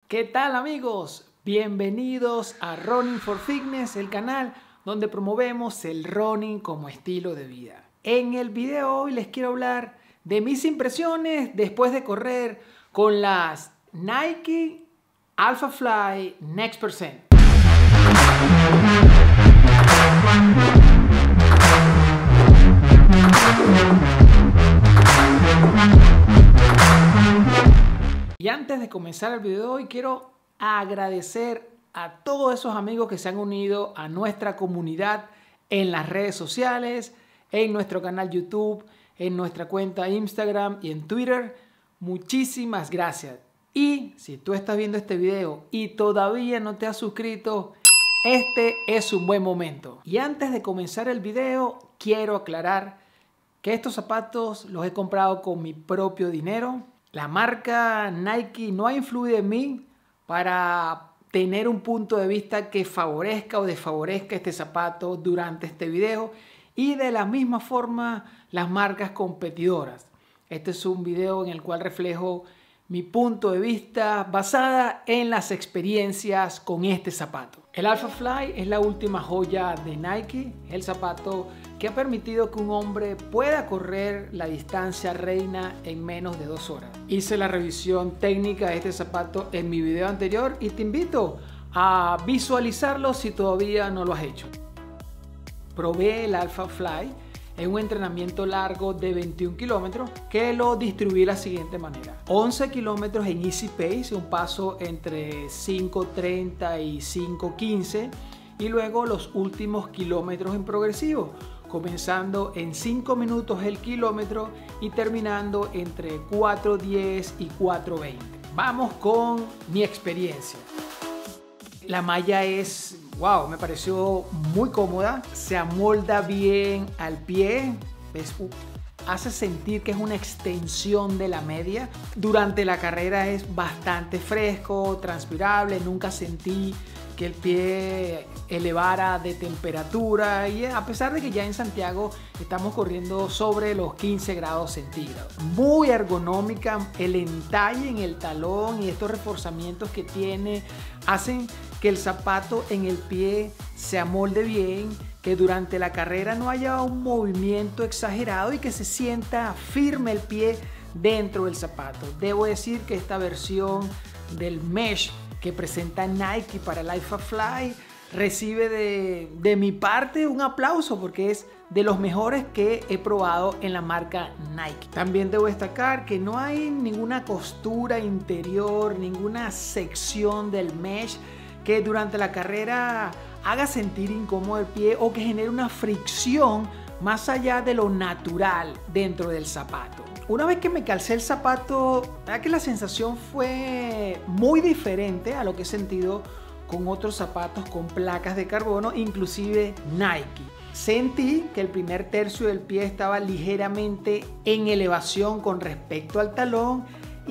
¿Qué tal amigos? Bienvenidos a Running for Fitness, el canal donde promovemos el running como estilo de vida. En el video hoy les quiero hablar de mis impresiones después de correr con las Nike Alphafly Next%. Y antes de comenzar el video de hoy, quiero agradecer a todos esos amigos que se han unido a nuestra comunidad en las redes sociales, en nuestro canal YouTube, en nuestra cuenta Instagram y en Twitter. Muchísimas gracias. Y si tú estás viendo este video y todavía no te has suscrito, este es un buen momento. Y antes de comenzar el video, quiero aclarar que estos zapatos los he comprado con mi propio dinero. La marca Nike no ha influido en mí para tener un punto de vista que favorezca o desfavorezca este zapato durante este video. Y de la misma forma las marcas competidoras. Este es un video en el cual reflejo mi punto de vista basada en las experiencias con este zapato. El Alphafly es la última joya de Nike, el zapato que ha permitido que un hombre pueda correr la distancia reina en menos de 2 horas. Hice la revisión técnica de este zapato en mi video anterior y te invito a visualizarlo si todavía no lo has hecho. Probé el Alphafly en un entrenamiento largo de 21 kilómetros que lo distribuí de la siguiente manera: 11 kilómetros en Easy Pace, un paso entre 5:30 y 5:15, y luego los últimos kilómetros en progresivo, comenzando en 5 minutos el kilómetro y terminando entre 4:10 y 4:20. Vamos con mi experiencia. La malla es, wow, me pareció muy cómoda, se amolda bien al pie, hace sentir que es una extensión de la media. Durante la carrera es bastante fresco, transpirable, nunca sentí que el pie elevara de temperatura, y a pesar de que ya en Santiago estamos corriendo sobre los 15 grados centígrados. Muy ergonómica, el entalle en el talón y estos reforzamientos que tiene hacen que el zapato en el pie se amolde bien, que durante la carrera no haya un movimiento exagerado y que se sienta firme el pie dentro del zapato. Debo decir que esta versión del mesh que presenta Nike para el Alphafly recibe de mi parte un aplauso, porque es de los mejores que he probado en la marca Nike. También debo destacar que no hay ninguna costura interior, ninguna sección del mesh que durante la carrera haga sentir incómodo el pie o que genere una fricción más allá de lo natural dentro del zapato. Una vez que me calcé el zapato, la verdad que la sensación fue muy diferente a lo que he sentido con otros zapatos con placas de carbono, inclusive Nike. Sentí que el primer tercio del pie estaba ligeramente en elevación con respecto al talón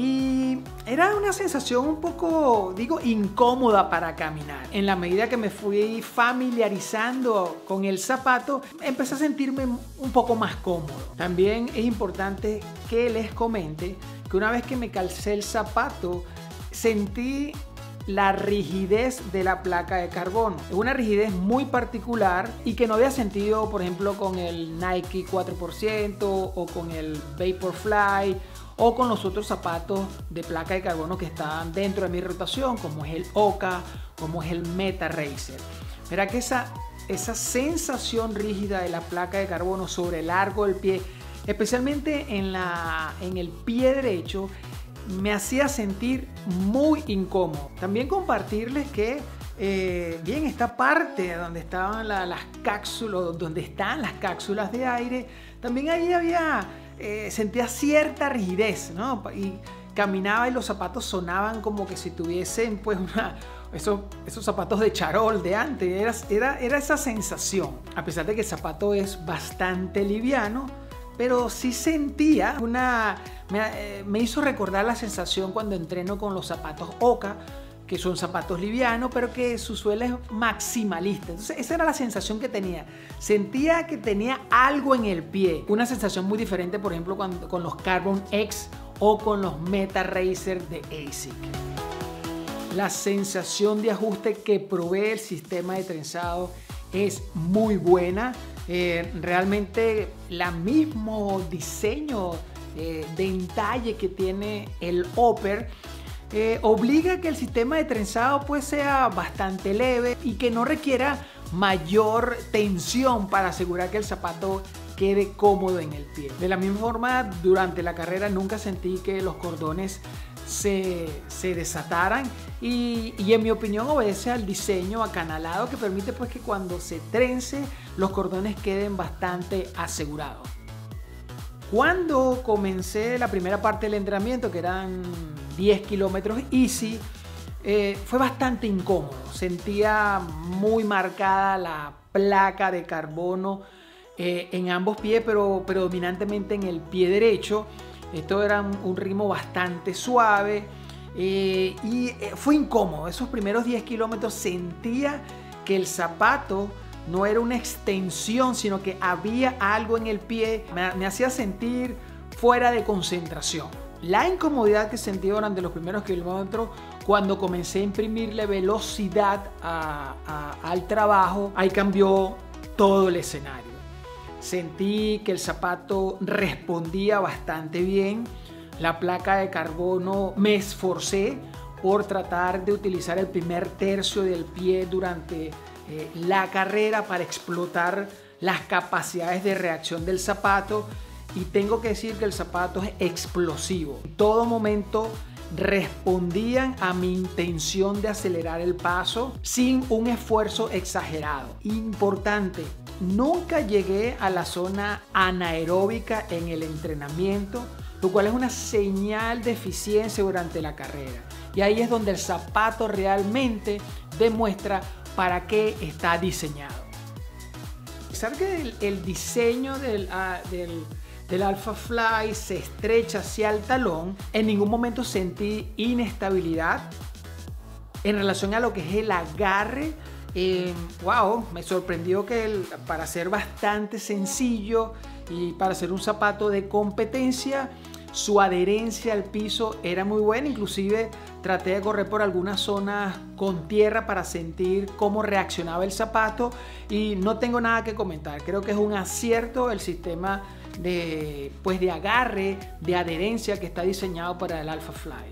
y era una sensación un poco, incómoda para caminar. En la medida que me fui familiarizando con el zapato, empecé a sentirme un poco más cómodo. También es importante que les comente que una vez que me calcé el zapato, sentí la rigidez de la placa de carbono. Es una rigidez muy particular y que no había sentido, por ejemplo, con el Nike 4% o con el Vaporfly o con los otros zapatos de placa de carbono que estaban dentro de mi rotación, como es el Hoka, como es el Meta Racer. Verá que esa sensación rígida de la placa de carbono sobre el largo del pie, especialmente en el pie derecho, me hacía sentir muy incómodo. También compartirles que bien, esta parte donde estaban las cápsulas, donde están las cápsulas de aire, también ahí sentía cierta rigidez, ¿no? Y caminaba y los zapatos sonaban como que si tuviesen pues esos zapatos de charol de antes. Era esa sensación. A pesar de que el zapato es bastante liviano, pero sí sentía me hizo recordar la sensación cuando entreno con los zapatos Hoka, que son zapatos livianos, pero que su suela es maximalista. Entonces esa era la sensación que tenía. Sentía que tenía algo en el pie. Una sensación muy diferente, por ejemplo, con los Carbon X o con los Meta Racer de ASIC. La sensación de ajuste que provee el sistema de trenzado es muy buena. Realmente el mismo diseño de entalle que tiene el upper obliga a que el sistema de trenzado pues sea bastante leve y que no requiera mayor tensión para asegurar que el zapato quede cómodo en el pie. De la misma forma, durante la carrera nunca sentí que los cordones se desataran y en mi opinión obedece al diseño acanalado que permite pues que cuando se trence los cordones queden bastante asegurados. Cuando comencé la primera parte del entrenamiento, que eran 10 kilómetros easy, fue bastante incómodo. Sentía muy marcada la placa de carbono en ambos pies, pero predominantemente en el pie derecho. Esto era un ritmo bastante suave y fue incómodo. Esos primeros 10 kilómetros sentía que el zapato no era una extensión, sino que había algo en el pie. Me hacía sentir fuera de concentración. La incomodidad que sentí durante los primeros kilómetros, cuando comencé a imprimirle velocidad al trabajo, ahí cambió todo el escenario. Sentí que el zapato respondía bastante bien. La placa de carbono, me esforcé por tratar de utilizar el primer tercio del pie durante la carrera para explotar las capacidades de reacción del zapato, y tengo que decir que el zapato es explosivo. En todo momento respondían a mi intención de acelerar el paso sin un esfuerzo exagerado. Importante, nunca llegué a la zona anaeróbica en el entrenamiento, lo cual es una señal de eficiencia durante la carrera. Y ahí es donde el zapato realmente demuestra para qué está diseñado. A pesar que el diseño del Alpha Fly se estrecha hacia el talón, en ningún momento sentí inestabilidad en relación a lo que es el agarre. Wow, me sorprendió que para ser bastante sencillo y para ser un zapato de competencia, su adherencia al piso era muy buena. Inclusive traté de correr por algunas zonas con tierra para sentir cómo reaccionaba el zapato y no tengo nada que comentar. Creo que es un acierto el sistema de agarre, de adherencia que está diseñado para el Alpha Fly.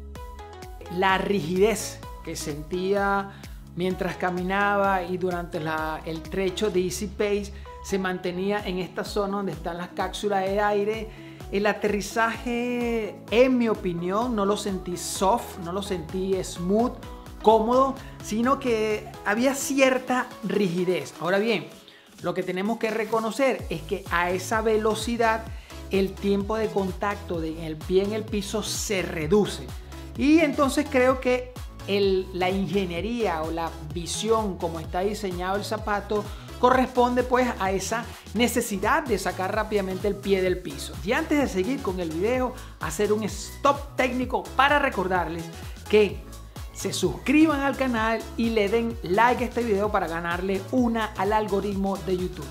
La rigidez que sentía mientras caminaba y durante el trecho de Easy Pace se mantenía en esta zona donde están las cápsulas de aire. El aterrizaje, en mi opinión, no lo sentí soft, no lo sentí smooth, cómodo, sino que había cierta rigidez. Ahora bien, lo que tenemos que reconocer es que a esa velocidad el tiempo de contacto del pie en el piso se reduce. Y entonces creo que la ingeniería o la visión como está diseñado el zapato corresponde pues a esa necesidad de sacar rápidamente el pie del piso. Y antes de seguir con el video, hacer un stop técnico para recordarles que se suscriban al canal y le den like a este video para ganarle una al algoritmo de YouTube.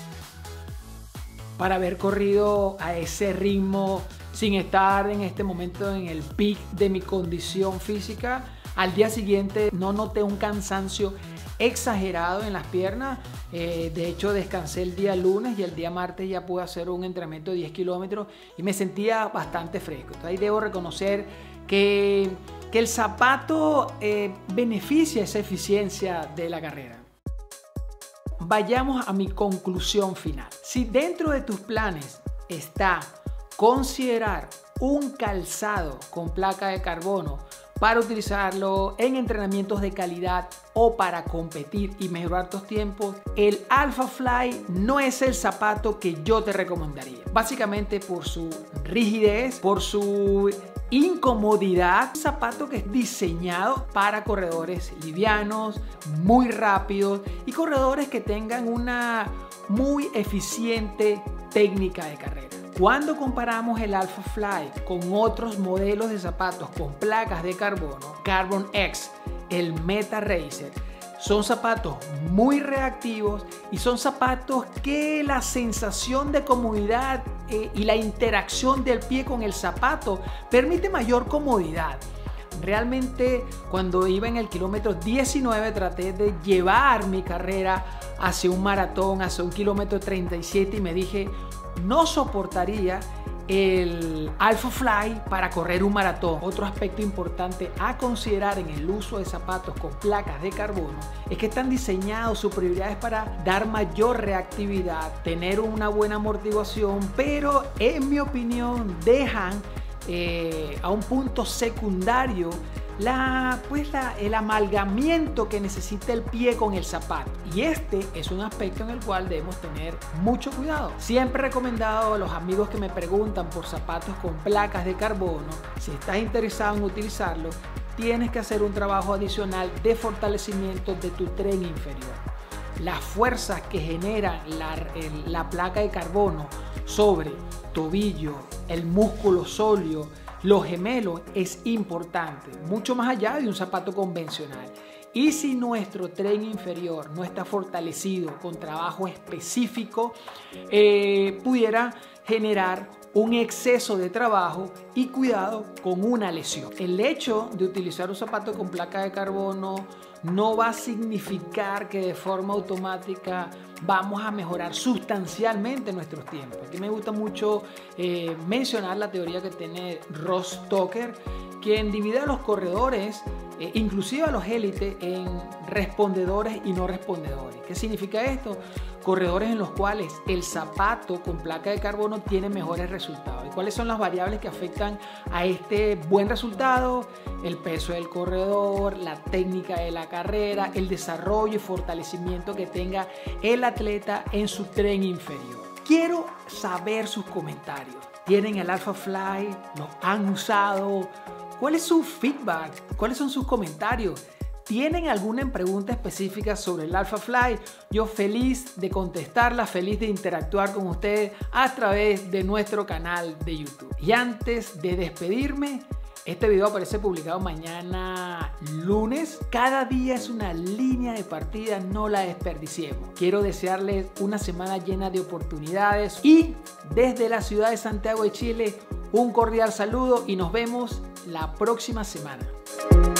Para haber corrido a ese ritmo sin estar en este momento en el pic de mi condición física, al día siguiente no noté un cansancio exagerado en las piernas. De hecho, descansé el día lunes y el día martes ya pude hacer un entrenamiento de 10 kilómetros y me sentía bastante fresco. Entonces, ahí debo reconocer que el zapato beneficia esa eficiencia de la carrera. Vayamos a mi conclusión final. Si dentro de tus planes está considerar un calzado con placa de carbono para utilizarlo en entrenamientos de calidad o para competir y mejorar tus tiempos, el Alpha Fly no es el zapato que yo te recomendaría. Básicamente por su rigidez, por su incomodidad. Un zapato que es diseñado para corredores livianos, muy rápidos y corredores que tengan una muy eficiente técnica de carrera. Cuando comparamos el Alpha Fly con otros modelos de zapatos con placas de carbono, Carbon X, el Meta Racer, son zapatos muy reactivos y son zapatos que la sensación de comodidad y la interacción del pie con el zapato permite mayor comodidad. Realmente cuando iba en el kilómetro 19 traté de llevar mi carrera hacia un maratón, hacia un kilómetro 37 y me dije, no soportaría el Alphafly para correr un maratón. Otro aspecto importante a considerar en el uso de zapatos con placas de carbono es que están diseñados, su prioridad es para dar mayor reactividad, tener una buena amortiguación, pero en mi opinión dejan a un punto secundario el amalgamiento que necesita el pie con el zapato, y este es un aspecto en el cual debemos tener mucho cuidado. Siempre he recomendado a los amigos que me preguntan por zapatos con placas de carbono, si estás interesado en utilizarlo, tienes que hacer un trabajo adicional de fortalecimiento de tu tren inferior. Las fuerzas que genera la placa de carbono sobre tobillo, el músculo sóleo, los gemelos, es importante, mucho más allá de un zapato convencional. Y si nuestro tren inferior no está fortalecido con trabajo específico, pudiera generar un exceso de trabajo y cuidado con una lesión. El hecho de utilizar un zapato con placa de carbono no va a significar que de forma automática vamos a mejorar sustancialmente nuestros tiempos. Aquí me gusta mucho mencionar la teoría que tiene Ross Tucker, quien divide a los corredores, inclusive a los élites, en respondedores y no respondedores. ¿Qué significa esto? Corredores en los cuales el zapato con placa de carbono tiene mejores resultados. ¿Y cuáles son las variables que afectan a este buen resultado? El peso del corredor, la técnica de la carrera, el desarrollo y fortalecimiento que tenga el atleta en su tren inferior. Quiero saber sus comentarios. ¿Tienen el Alphafly? ¿Lo han usado? ¿Cuál es su feedback? ¿Cuáles son sus comentarios? ¿Tienen alguna pregunta específica sobre el Alphafly? Yo feliz de contestarla, feliz de interactuar con ustedes a través de nuestro canal de YouTube. Y antes de despedirme, este video aparece publicado mañana lunes. Cada día es una línea de partida, no la desperdiciemos. Quiero desearles una semana llena de oportunidades y desde la ciudad de Santiago de Chile, un cordial saludo y nos vemos la próxima semana.